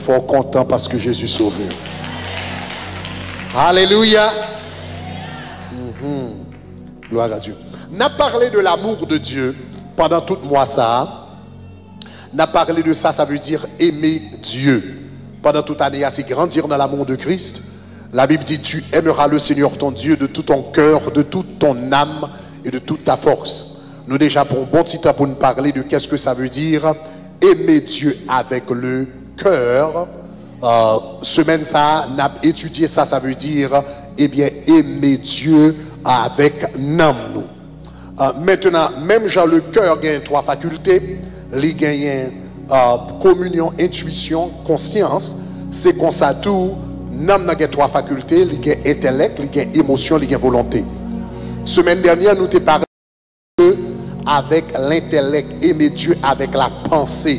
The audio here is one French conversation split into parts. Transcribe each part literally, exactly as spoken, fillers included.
Fort content parce que Jésus sauvé. Alléluia. Mm-hmm. Gloire à Dieu. N'a parlé de l'amour de Dieu pendant tout mois ça. N'a parlé de ça, ça veut dire aimer Dieu. Pendant toute année, c'est grandir dans l'amour de Christ. La Bible dit, tu aimeras le Seigneur ton Dieu de tout ton cœur, de toute ton âme et de toute ta force. Nous déjà pour un bon petit temps pour nous parler de qu'est-ce que ça veut dire aimer Dieu avec le cœur. Euh, semaine ça, n'a étudié ça, ça veut dire eh bien aimer Dieu avec nam nous. Euh, maintenant, même Jean le cœur gagne trois facultés. Il gagne euh, communion, intuition, conscience. C'est comme ça tout. Nam n'a trois facultés. Il gagne intellect, il gagne émotion, il gagne volonté. Semaine dernière, nous t'ai parlé avec l'intellect, aimer Dieu avec la pensée.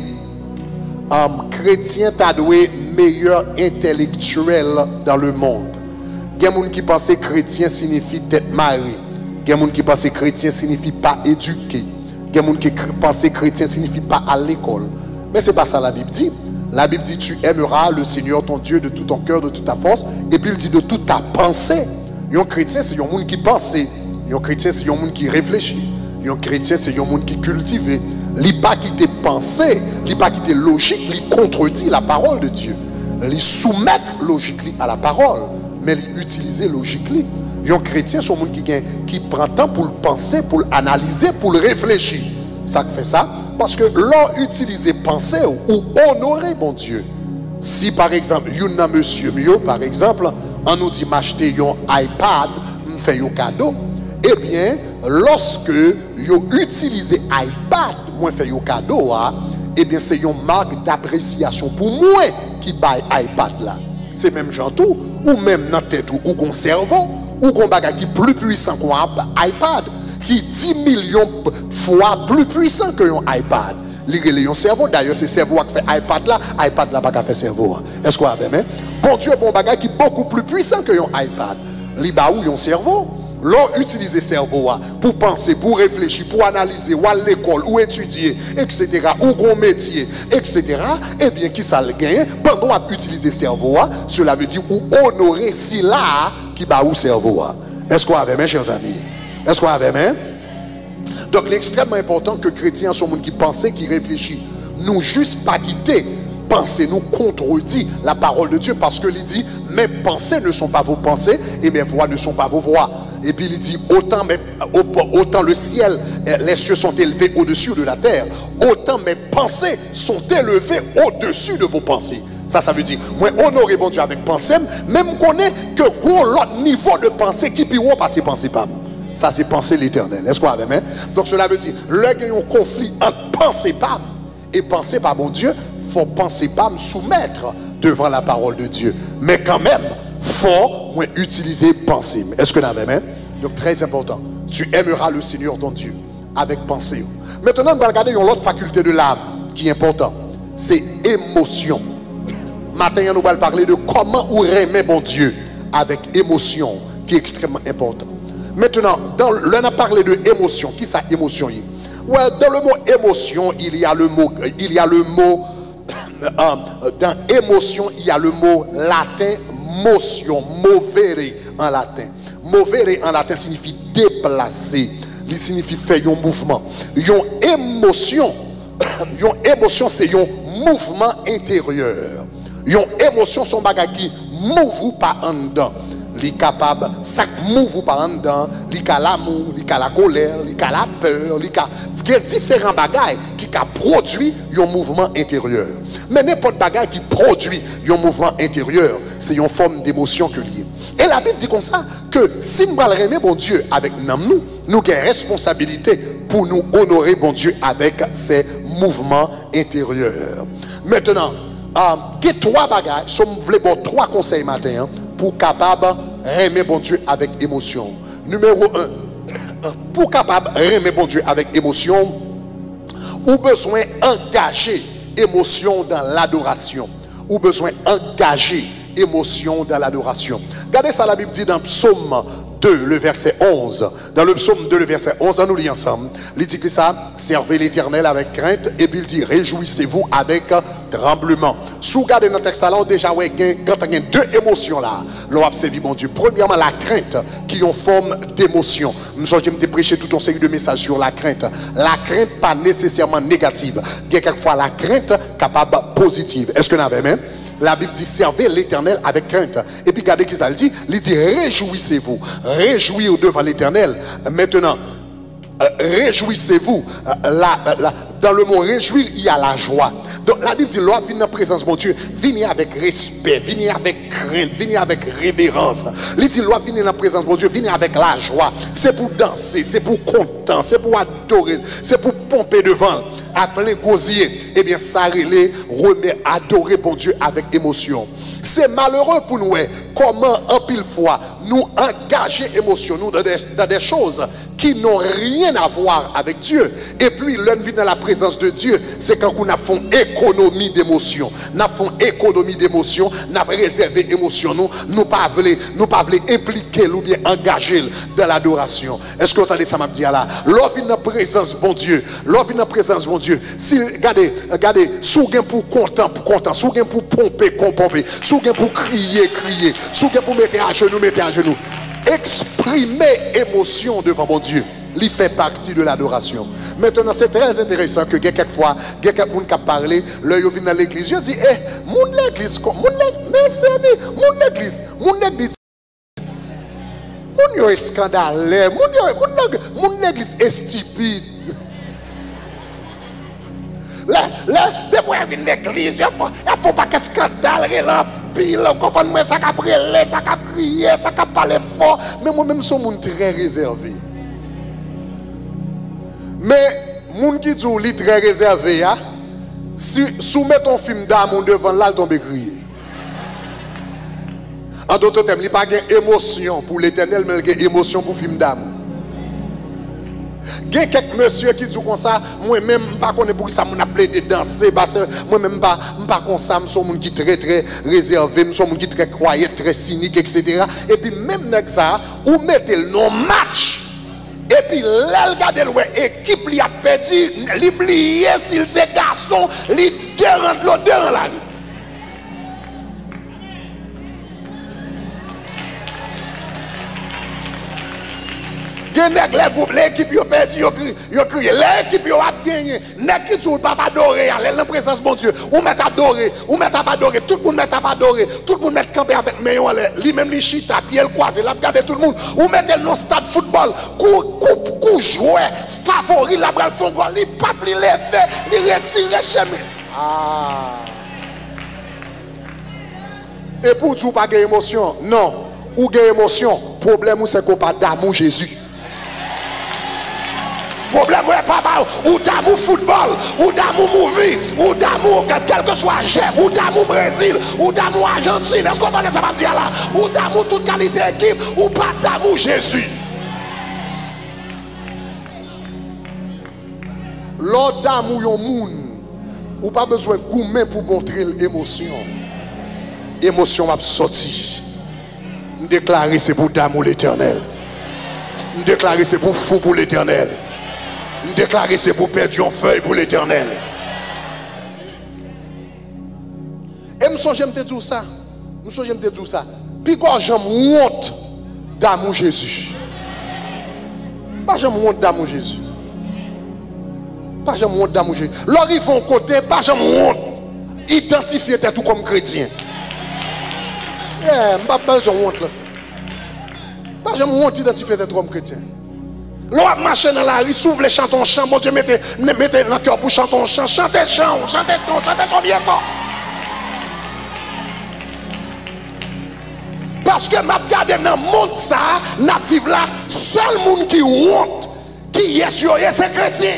Um, chrétien t'a doué meilleur intellectuel dans le monde. Il y a des gens qui pensent que chrétien signifie tête mariée. Il y a des gens qui pensent que chrétien signifie pas éduqué. Il y a des gens qui pensent que chrétien signifie pas à l'école. Mais c'est pas ça la Bible dit. La Bible dit tu aimeras le Seigneur ton Dieu de tout ton cœur, de toute ta force. Et puis il dit de toute ta pensée. Un chrétien c'est un monde qui pense. Un chrétien c'est un monde qui réfléchit. Un chrétien c'est un monde qui cultive. Il pas qui te pensée, il pas qui te logique, il contredit la parole de Dieu. Il soumettre logique à la parole, mais il utilise logique. Un chrétien c'est un monde qui qui prend temps pour le penser, pour l'analyser, pour le réfléchir. Ça fait ça parce que l'on utilise penser ou honorer bon Dieu. Si par exemple, un monsieur mieux par exemple, on nous dit m'acheter un iPad, me fait un cadeau. Eh bien, lorsque vous utilisez iPad, moi fait un cadeau, eh bien c'est une marque d'appréciation pour moi qui baille iPad là. C'est même gens tout, ou même dans tête ou un cerveau, ou un bagage qui est plus puissant qu'un iPad, qui est dix millions fois plus puissant qu'un iPad. Il un cerveau, d'ailleurs c'est le cerveau qui fait iPad là, iPad là pas fait cerveau. Est-ce qu'on a vu même? Bon Dieu, bon bagage qui est beaucoup plus puissant qu'un iPad. Il ba ou un cerveau. L'on utilise le cerveau pour penser, pour réfléchir, pour analyser, ou à l'école, ou étudier, et cetera, ou gros métier, et cetera. Eh bien, qui ça le gagne? Pendant qu'on utilise le cerveau, cela veut dire ou honorer si là qui bat ou cerveau. Est-ce qu'on avait, mes chers amis? Est-ce qu'on avait, même? Donc, il est extrêmement important que les chrétiens sont des gens qui pensent, qui réfléchissent. Nous juste pas quitter. Penser nous contredit la parole de Dieu parce que il dit mes pensées ne sont pas vos pensées et mes voix ne sont pas vos voix. Et puis il dit autant, mes, autant le ciel, les cieux sont élevés au-dessus de la terre, autant mes pensées sont élevées au-dessus de vos pensées. Ça, ça veut dire, moi, honorer bon Dieu avec pensée, même qu'on est que l'autre niveau de pensée qui peut pas passer pensée pas. Ça, c'est penser l'éternel. Est-ce qu'on avait même? Donc cela veut dire, là, il y a un conflit entre pensée pas et penser par mon Dieu. Faut penser pas me soumettre devant la parole de Dieu, mais quand même faut moi utiliser pensée. Est-ce que vous avez même? Donc très important, tu aimeras le Seigneur ton Dieu avec pensée. Maintenant on va regarder une autre faculté de l'âme qui est important, c'est émotion. Maintenant nous allons parler de comment on aimer bon Dieu avec émotion qui est extrêmement important. Maintenant dans l'on a parlé de émotion, qui ça émotion? Ouais, dans le mot émotion il y a le mot il y a le mot dans émotion, il y a le mot latin motion, movere en latin. Movere en latin signifie déplacer, il signifie faire un mouvement. Une émotion, une émotion c'est un mouvement intérieur. Une émotion son bagage qui move pas en dedans. Il est capable, ça move par en dedans, il y a l'amour, il y a la colère, il y a la peur, il y a différents bagages qui produisent un mouvement intérieur. Mais n'importe bagage qui produit un mouvement intérieur, c'est une forme d'émotion que lié. Et la Bible dit comme ça que si nous allons aimer bon Dieu avec nous, nous avons responsabilité pour nous honorer bon Dieu avec ces mouvements intérieurs. Maintenant, il y a trois bagages, si vous voulez trois conseils matin, hein, pour capable aimer bon Dieu avec émotion. Numéro un, pour capable aimer bon Dieu avec émotion, ou besoin d'engager émotion dans l'adoration. Ou besoin d'engager émotion dans l'adoration. Regardez ça, la Bible dit dans Psaume deux, le verset onze. Dans le psaume deux, le verset onze, on nous lit ensemble. Il dit que ça, servez l'Éternel avec crainte, et puis il dit, réjouissez-vous avec tremblement. Si vous regardez dans le texte là, déjà, ouais, quand il y a deux émotions là, l'on a servi mon Dieu. Premièrement, la crainte, qui est en forme d'émotion. Je me prêché tout un série de messages sur la crainte. La crainte, pas nécessairement négative. Il y a quelquefois la crainte capable positive. Est-ce que vous avez même? La Bible dit, servez l'Éternel avec crainte. Et puis, regardez qui ça le dit. Il dit, réjouissez-vous. Réjouir devant l'Éternel. Maintenant, euh, réjouissez-vous. Euh, là, là, dans le mot réjouir, il y a la joie. Donc, la Bible dit, l'homme vient dans la présence de mon Dieu. Venez avec respect, venez avec crainte, venez avec révérence. Il dit, l'homme vient dans la présence de mon Dieu, venez avec la joie. C'est pour danser, c'est pour content, c'est pour adorer, c'est pour pomper devant. Appeler gosier, eh bien, ça relait, remet, adorer bon Dieu avec émotion. C'est malheureux pour nous, comment en pile fois nous engager émotion nous dans des, dans des choses qui n'ont rien à voir avec Dieu. Et puis, l'un vient dans la présence de Dieu, c'est quand nous avons économie d'émotion. Nous avons économie d'émotion, nous avons réservé émotion, nous nous pas voulu, nous pas voulu impliquer ou bien engager dans l'adoration. Est-ce que vous entendez ça m'a dit là? L'on vient dans la présence bon Dieu, l'on vient dans la présence bon Dieu. Si, regardez, regardez, sougain pour content, pour content, sougain pour pomper, pomper, sougain pour crier, crier, sougain pour mettre à genoux, mettre à genoux. Exprimer émotion devant mon Dieu, il fait partie de l'adoration. Maintenant, c'est très intéressant que quelquefois, quelqu'un qui a parlé, là, il vient dans l'église, il dit, eh, mon l'église, mon l'église, mon l'église, mon l'église, mon est scandaleux, mon l'église est stupide. Là, là, depuis qu'il vient l'église, il faut, il faut pas qu'il y ait de scandale, il a pile, comprenez-moi, ça a brûlé, ça a crié, ça a parlé fort. Mais moi-même, je suis un monde très réservé. Mais, moun qui dit qu'il est très réservé, si soumet ton film d'amour devant là, il tombe crier. En d'autres termes, il n'y a pas d'émotion pour l'Éternel, mais il y a émotion pour le film d'amour. Il y a quelques messieurs qui disent comme ça, moi-même, je ne sais pas pour ça, je appelé de danser, moi-même, je ne sais pas comme ça, je suis un monde qui est très, très réservé, je suis un monde qui est très croyant, très cynique, et cetera. Et puis, même avec ça, vous mettez le non-match. Et puis, là, regardez l'équipe, il a perdu, il a oublié s'il c'est garçon, il dérange l'autre dans la rue. L'équipe a perdu, il a crié, l'équipe a gagné, l'équipe n'a pas adoré, elle est en présence de mon Dieu, ou met adoré, ou met adoré, tout le monde met adoré, tout le monde met campé avec meilleur, lui-même les chita, pied le croisé, il a regardé tout le monde, ou mettez le stade football, coup joueur, favori, la bras le fond, il pas plus levé, il retire chez moi. Ah. Et pour tout, pas d'émotion, non, ou d'émotion, problème c'est qu'on pas d'amour Jésus. Problème ouais papa ou d'amour football ou d'amour movie ou d'amour quel que soit jet ou d'amour Brésil ou d'amour Argentine, est-ce qu'on entend ça va dire là, ou d'amour toute qualité équipe ou pas d'amour Jésus. L'autre d'amour yon moun ou pas besoin de goumen pour montrer l'émotion. Émotion va sortir. Déclarer c'est pour d'amour l'Éternel. Déclarer c'est pour fou pour l'Éternel. Déclarer c'est pour perdre en feuille pour l'Éternel. Et je j'aime te dire ça. Je j'aime te dire ça. Puis quand j'aime honte d'amour Jésus. Pas j'aime honte d'amour Jésus. Pas j'aime honte d'amour Jésus. Leur ils vont côté, pas j'aime honte. Identifier tout comme chrétien. Eh, pas besoin de honte là. Pas j'aime honte identifier tout comme chrétien. L'on marche dans la rue, s'ouvre les chantons chant, mon Dieu, mettez, mettez dans le cœur pour chanter un chant, chantez chant, chantez ton, chantez son bien fort. Parce que m'a regardé dans le monde ça, n'a vivre là, seul monde qui honte, qui est sur eux, c'est chrétien.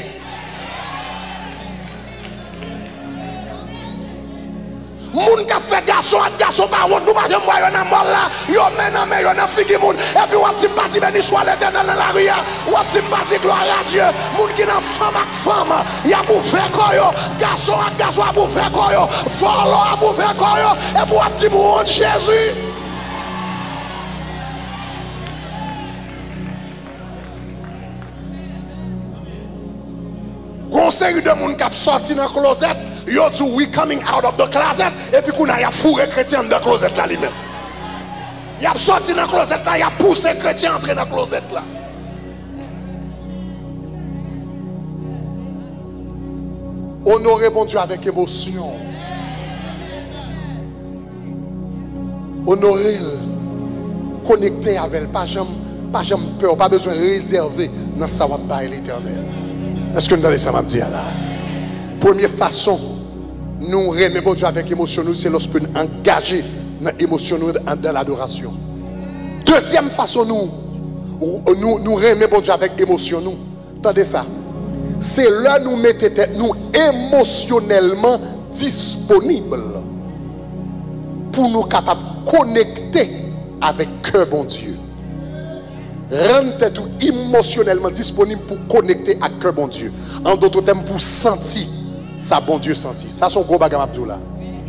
Moun qui fait garçon à garçon par honte, nous pas de moyen dans mort là, yo maintenant mais yo dans figi moun et puis on petit parti béni soit l'Éternel dans la rue, on petit parti gloire à Dieu, moun qui dans femme avec femme, y a pour faire quoi yo, garçon à garçon a pour faire quoi yo, volo a pour faire quoi yo, et pour petit moun Jésus. Gon série de monde qui a sorti dans le closet, yo dit we coming out of the closet, et puis qu'on a ya fourré chrétien dans le closet là lui-même. Il a sorti dans le closet là, il a poussé chrétien entrer dans le closet là. Honorer bon Dieu avec émotion. Honorer, connecter avec elle, pas jamais, pas jamais peur, pas besoin de réserver dans sa voie de l'éternel. Est-ce que nous allons ça m'a dit là? Première façon, nous remettre bon Dieu avec émotion, c'est lorsque nous engageons dans l'émotion dans l'adoration. Deuxième façon, nous, nous, nous remettre bon Dieu avec émotion, nous. Attendez ça. C'est là nous mettons nous émotionnellement disponibles pour nous capables de connecter avec cœur bon Dieu. Rendre tout émotionnellement disponible pour connecter avec cœur bon Dieu. En d'autres termes, pour sentir ça bon Dieu sentir. Ça c'est un gros bagage là.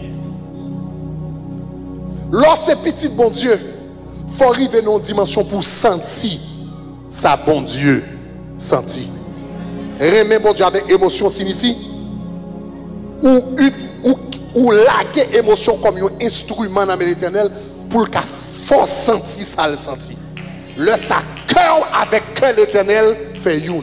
Lorsque c'est petit bon Dieu, il faut arriver dans une dimension pour sentir ça bon Dieu sentir. Remet bon Dieu avec émotion signifie ou, ou, ou laguer émotion comme un instrument dans l'éternel pour le force sentir ça le sentir. Le sa cœur avec cœur l'éternel fait une.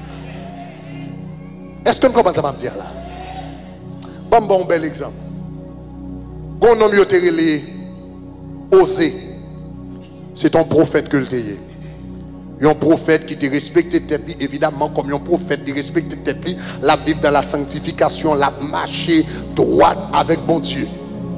Est-ce que nous comprenons ça va dire là? Bon bon bel exemple. Bon nom yo terelé Osée. C'est ton prophète que le teye. Un prophète qui te respecte tête, évidemment, comme un prophète qui respecte tête, la vivre dans la sanctification, la marcher droite avec bon Dieu.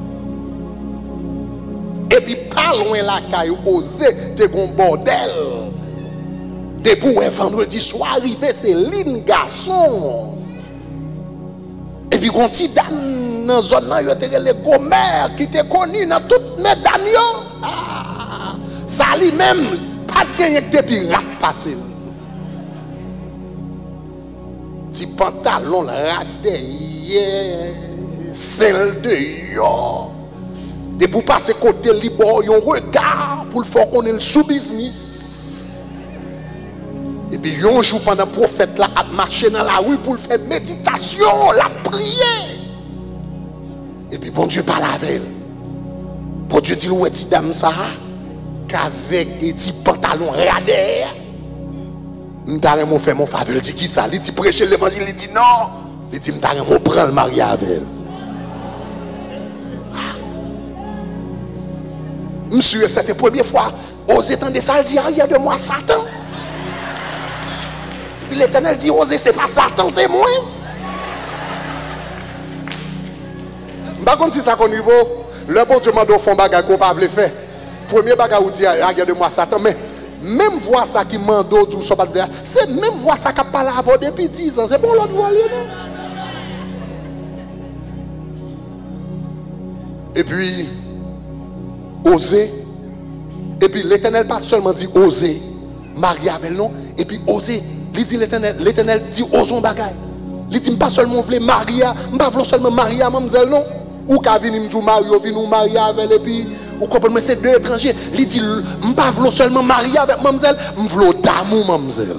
Et puis, pas loin la caille, Osée, t'es un bordel. Depuis un vendredi soir arrivé, c'est l'in garçon. Et puis, quand tu dans la zone, il y a les commères qui te connu dans toutes mes dames. Ah, ça lui-même. Pas de gagner depuis rap passé. Petit pantalon radé, celle de yo. De pour passer côté libre, yon regard pour le faire qu'on est le sous-business. Et puis yon jour pendant le prophète là a marché dans la rue pour le faire méditation, la prière. Et puis bon Dieu parle avec elle. Bon Dieu dit ouais, petite dame ça. Qu'avec des petits pantalons radés, nous avons fait mon faveur. Il dit qui ça? Il dit prêcher l'évangile. Il dit non. Il dit nous avons pris le mariage avec elle. Ah. Monsieur, c'était la première fois. Osez entendre ça, il dit il y a de moi Satan. Et puis l'Éternel dit osez, c'est pas Satan, c'est moi. Par contre, si ça qu'on niveau, le bon Dieu m'a donné un bagage qu'on ne peut pas faire. Premier bagage où dit regarde-moi Satan, mais même voix ça qui mando tout ça pas de c'est même voix ça qui parle avant depuis dix ans, c'est bon l'autre voix non. Et puis oser, et puis l'Éternel pas seulement dit oser marier avec non, et puis oser, il dit l'Éternel, l'Éternel dit osons bagaille. Il dit pas seulement voulez marier, pas seulement marier mademoiselle non, ou qu'a venir nous marier, venir marier avec et puis ou comprenez c'est deux étrangers. Il dit je pas vouloir seulement marier avec mademoiselle, je veux d'amour mademoiselle.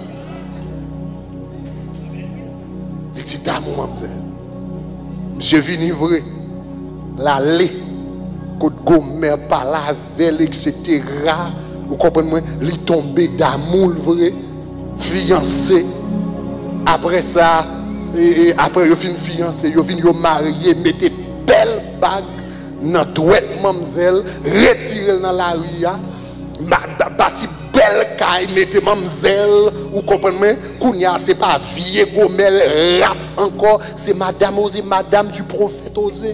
Il dit d'amour mademoiselle. Monsieur vini vrai l'aller côte gomme par la veille et cetera. Vous comprenez il tombé d'amour vrai fiancé. Après ça et, et après il fin fiancé, il vinn yo marié, mettez belle bague dans douette mademoiselle, retirez dans la rue, bâti belle caille, mettez mademoiselle, vous comprenez, Kounia c'est pas vieux gommel rap encore, c'est madame Osée, madame du prophète Osée.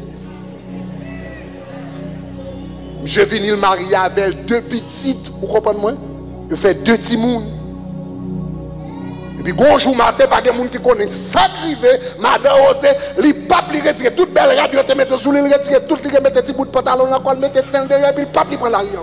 Je viens le marier avec deux petites, vous comprenez moi? Je fais deux petits mouns. Et puis, bonjour matin, pas de gens qui connaissent ça privé, madame Osée, les papes, les retirer toute belle radio, te mettre sous l'île, retirer tout, les mettre petit bout de pantalon, là, quoi, mettre celle derrière, et puis le pape, il prend l'arrière.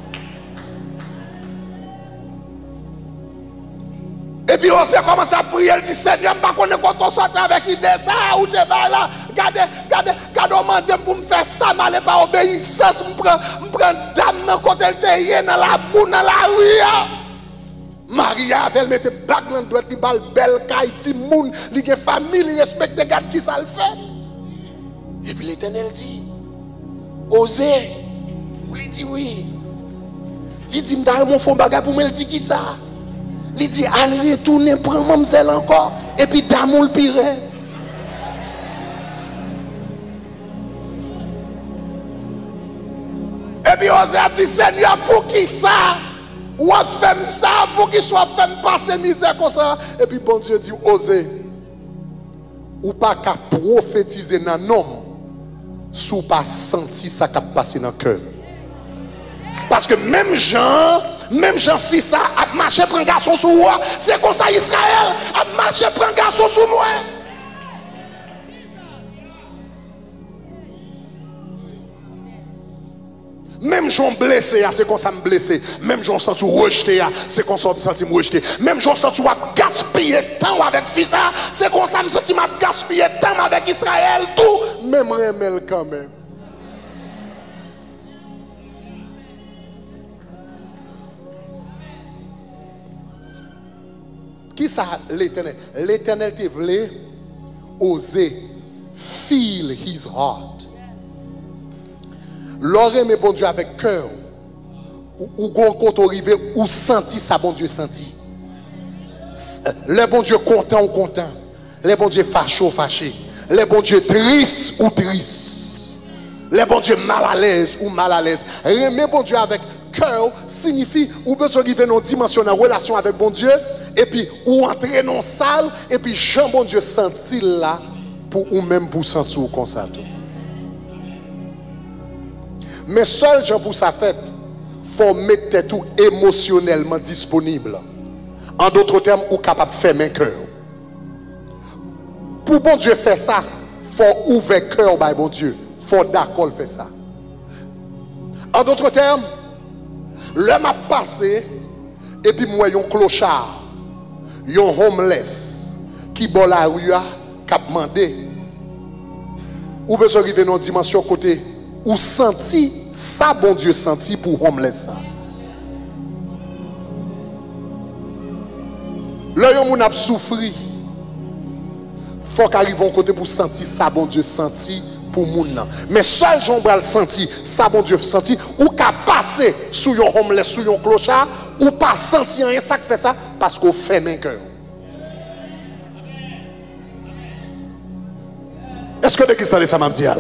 Et puis, on sait comment ça prier, elle dit, Seigneur, je ne sais pas quand on sort avec l'idée, ça, ou te va là, regardez, regardez, regardez, on m'a pour me faire ça, mais elle pas obéissance, je prends dame dans côté, elle te dans la boue, dans la rue. Maria, elle mettait bague dans le doigt, elle bal belle caille, ti moun, li gen famille, li respecte gade qui ça le fait. Et puis l'Éternel dit, osez. Ou lui dit oui. Il dit, m'da mon fond bagage pour me dit qui ça. Il dit, allez retourner, prendre mademoiselle encore, et puis d'amour le pire. Et puis osez a dit, Seigneur, pour qui ça? Ou a fait ça pour qu'il soit fait passer misère comme ça. Et puis bon Dieu dit, osez. Ou pas qu'à prophétiser dans l'homme, sous pas senti ça qui a passé dans le cœur. Parce que même Jean, même Jean fit ça, a marché pour un garçon sous moi. C'est comme ça Israël a marché pour un garçon sous moi. Même Jean blessé, c'est comme ça me blessé. Même Jean senti rejeté, c'est comme ça me senti me rejeté. Même Jean senti gaspiller temps avec fils, c'est comme ça me senti m'a gaspiller temps avec Israël, tout. Même remel quand même. Qui ça l'Éternel? L'Éternel te voulait oser feel his heart. L'oreille mais bon Dieu avec cœur. Ou gon côté arrivé ou senti ça bon Dieu senti. Le bon Dieu content ou content. Le bon Dieu fâché ou fâché. Le bon Dieu triste ou triste. Le bon Dieu mal à l'aise ou mal à l'aise. Aimer bon Dieu avec cœur signifie ou besoin arriver dans une dimension en relation avec bon Dieu et puis ou entrer dans salle et puis Jean bon Dieu senti là pour ou même pour sentir comme ça. Mais seul Jean pour sa fête, faut mettre tout émotionnellement disponible. En d'autres termes, ou capable de fermer cœur. Pour bon Dieu faire ça, faut ouvrir cœur by bon Dieu. Faut d'accord faire ça. En d'autres termes, l'homme a passé et puis moi un clochard, un homeless qui bon la rue a cap mandé. Ou besoin arriver dans une dimension côté ou senti ça bon Dieu senti pour homeless ça. Là yon moun a souffri. Faut qu'arrive un côté pour sentir ça bon Dieu senti pour moun nan. Mais seul Jean bral senti ça bon Dieu senti ou ka passer sous yon homeless sous yon clochard ou pas senti rien ça qui fait ça parce qu'on fait main cœur. Est-ce que de qui ça ça m'a dit là?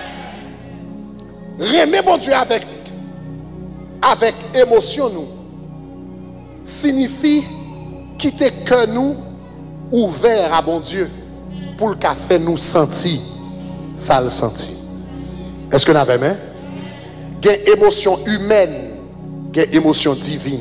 Remer bon Dieu avec avec émotion nous signifie quitter cœur nous ouvert à bon Dieu pour le faire nous sentir ça le sentir. Est-ce que nous avons même une émotion humaine, une émotion divine.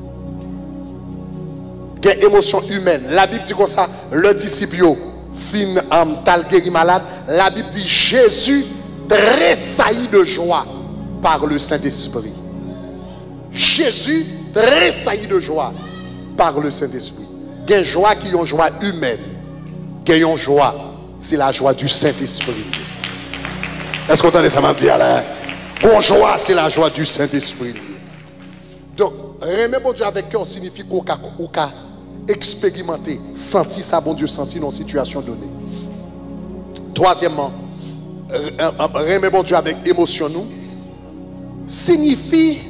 Une émotion humaine. La Bible dit comme ça, le disciple fin um, tal guéri malade, la Bible dit Jésus tressaillit de joie par le Saint-Esprit. Jésus tressaillit de joie par le Saint-Esprit. Il y a une joie qui est une joie humaine. Il y a une joie, c'est la joie du Saint-Esprit. Est-ce que vous entendez ça m'a dit là? Une joie, c'est la joie du Saint-Esprit. Donc, remettre bon Dieu avec cœur signifie qu'on a expérimenté, senti ça, bon Dieu, senti dans une situation donnée. Troisièmement, remettre bon Dieu avec émotion nous signifie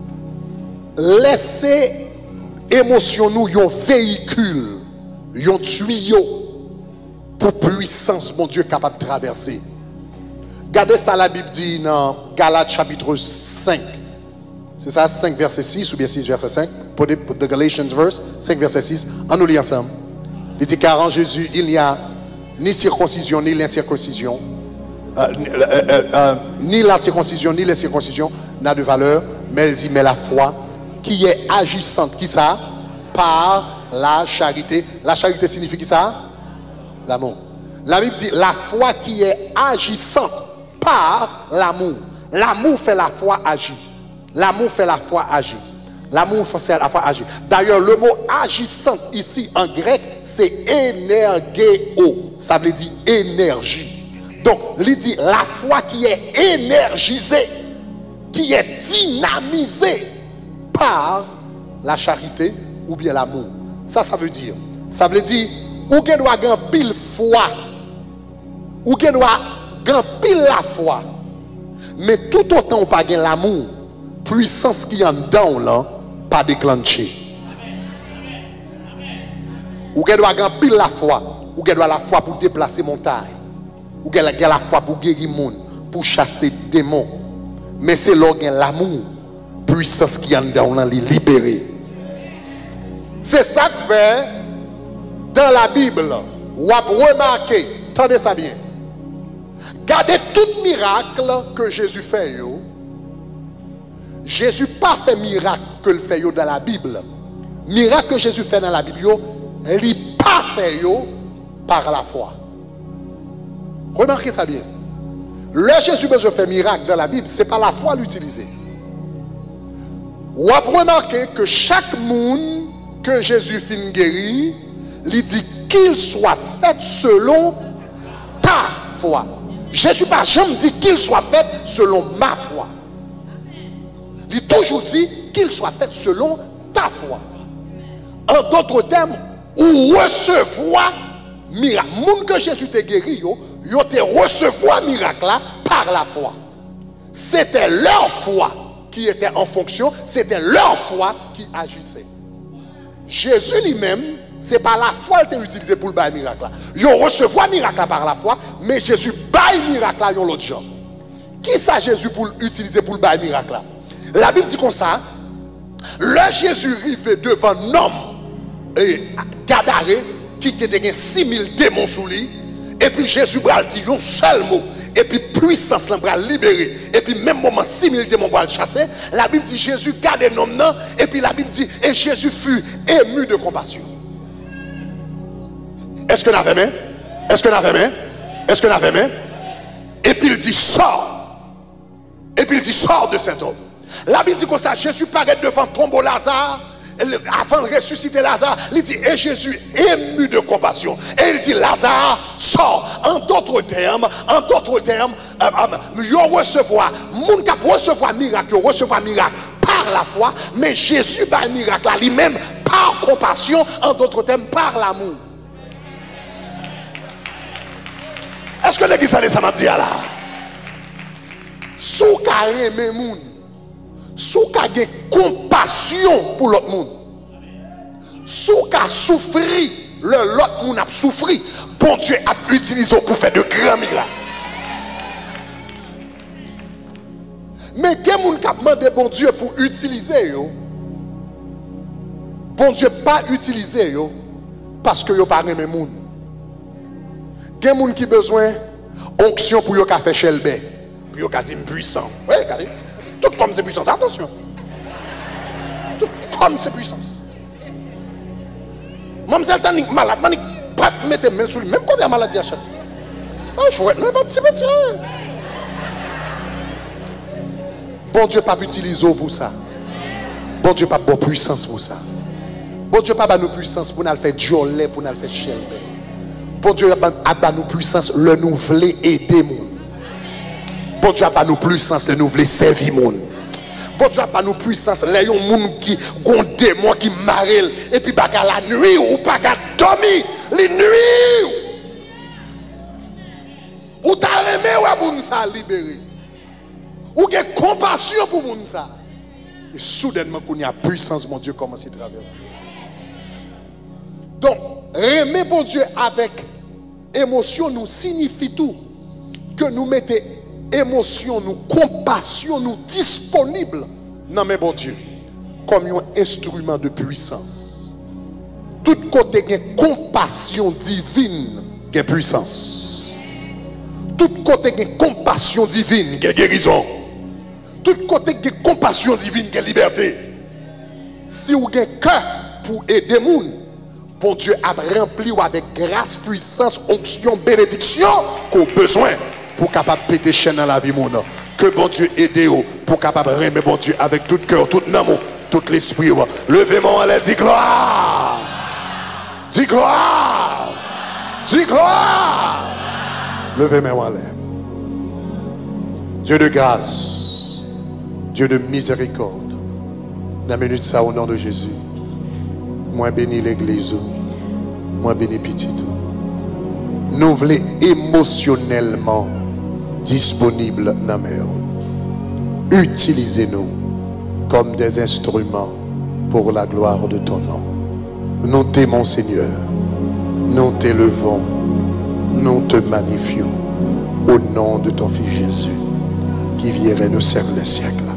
laisser émotion nous un véhicule, un tuyau pour puissance mon Dieu capable de traverser. Regardez ça la Bible dit dans Galates chapitre cinq. C'est ça cinq verset six ou bien six verset cinq. Pour the Galatians verse cinq verset six. On nous lit ensemble. Il dit car en Jésus il n'y a ni circoncision ni l'incirconcision. Euh, euh, euh, euh, ni la circoncision ni l'incirconcision n'a de valeur, mais elle dit mais la foi qui est agissante, qui ça? Par la charité. La charité signifie qui ça? L'amour. La Bible dit la foi qui est agissante par l'amour. L'amour fait la foi agir. L'amour fait la foi agir. L'amour fait la foi agir. D'ailleurs, le mot agissante ici en grec, c'est énergéo. Ça veut dire énergie. Donc, il dit la foi qui est énergisée, qui est dynamisée par la charité ou bien l'amour. Ça, ça veut dire. Ça veut dire, ou que doit gagner pile foi, ou que doit gagner pile la foi. Mais tout autant pas gagner l'amour, puissance qui en dedans là, pas déclencher. Ou que doit gagner pile la foi, ou que doit la foi pour déplacer montagne, ou que doit la foi pour guérir monde, pour chasser démons. Mais c'est là que l'amour, puissance qui en dedans là, les libérer. C'est ça que fait dans la Bible. Ou à remarquer, attendez ça bien. Gardez tout miracle que Jésus fait. Yo. Jésus pas fait miracle que le fait yo dans la Bible. Miracle que Jésus fait dans la Bible, il n'est pas fait yo par la foi. Remarquez ça bien. Le Jésus besoin fait miracle dans la Bible, c'est pas la foi l'utiliser. Ou à remarquer que chaque monde que Jésus fin guéri, il dit qu'il soit fait selon ta foi. Jésus n'a jamais dit qu'il soit fait selon ma foi. Il a toujours dit qu'il soit fait selon ta foi. En d'autres termes, ou recevoir miracle. Moun que Jésus t'a guéri, yo, yo te recevoir miracle là par la foi. C'était leur foi qui était en fonction, c'était leur foi qui agissait. Jésus lui-même, c'est pas la foi qu'il a utilisé pour le bail miracle. Il recevoir miracle par la foi, mais Jésus bail miracle là l'autre gens. Qui ça Jésus pour utiliser pour le bail miracle? La Bible dit comme ça, le Jésus arrive devant un homme et Gadaré qui était six mille démons sous lui, et puis Jésus a dit un seul mot, et puis puissance l'a libéré, et puis même moment six mille démons va le chasser. La Bible dit Jésus garde un homme, et puis la Bible dit et Jésus fut ému de compassion. Est-ce que nous avons main? Est-ce que nous avons main? Est-ce que nous avons main? Et puis il dit sors. Et puis il dit sors de cet homme. La Bible dit comme ça, Jésus paraît devant tombeau Lazare. Avant de ressusciter Lazare, il dit et Jésus ému de compassion. Et il dit Lazare sort. En d'autres termes, en d'autres termes, euh, euh, recevoir, moun k'ap recevoir miracle, recevoir miracle par la foi, mais Jésus par miracle lui-même par compassion, en d'autres termes par l'amour. Est-ce que l'église a ça m'a dit là? Sou ka aimé moun, sou ka gen compassion pour l'autre monde, sou ka souffri, le l'autre monde a souffri, bon Dieu a utilisé pour faire de grands miracles. Mais gen moun ka demandé bon Dieu pour utiliser yo, bon Dieu pas utiliser yo parce que yo pas aimé moun. Gen moun qui besoin onction pour yo ka faire chelbe. Puis yo ka dit puissant. Oui, regardez. Tout comme c'est puissance. Attention. Tout comme c'est puissance. Même si elle est malade, je ne peux pas mettre main sur lui. Même quand il y a maladie à chasser. Ah, je vois, non, pas petit petit. Bon Dieu pas utiliser pour ça. Bon Dieu pas bonne puissance pour ça. Bon Dieu pas bonne puissance pour nous faire jolet, pour nous faire chelbe. Bon Dieu a pas nous puissance le nous voulons aider moun. Bon Dieu a pas nous puissance le nous voulons servir moun. Bon Dieu a pas nous puissance les yon moun qui gon démon qui marel et puis baga la nuit ou pas qu'à dormir les nuit ou t'a aimé ou moun ça libéré ou que compassion pour moun ça et soudainement qu'on y a puissance mon Dieu commence à traverser. Donc aimer bon Dieu avec émotion nous signifie tout que nous mettons émotion, nous compassion, nous disponibles dans mes bon Dieu comme un instrument de puissance. Tout côté de compassion divine, il y a puissance. Tout côté de compassion divine, il y a guérison. Tout côté de compassion divine, il y a liberté. Si vous avez un cœur pour aider les gens, bon Dieu a rempli avec grâce, puissance, onction, bénédiction qu'on a besoin pour capable péter chaîne dans la vie mon. Que bon Dieu aide vous pour capable aimer bon Dieu avec tout cœur, tout amour, tout l'esprit. Levez-moi, allez, dis gloire. Dis gloire. Dis gloire. Levez-moi, allez. Dieu de grâce, Dieu de miséricorde. Dans la minute ça au nom de Jésus. Moi bénis l'église. Moi bénis petit. Nous voulons émotionnellement disponibles dans la mer. Utilisez-nous comme des instruments pour la gloire de ton nom. Nous t'aimons, Seigneur. Nous t'élevons. Nous te magnifions. Au nom de ton Fils Jésus, qui viendrait nous servir les siècles.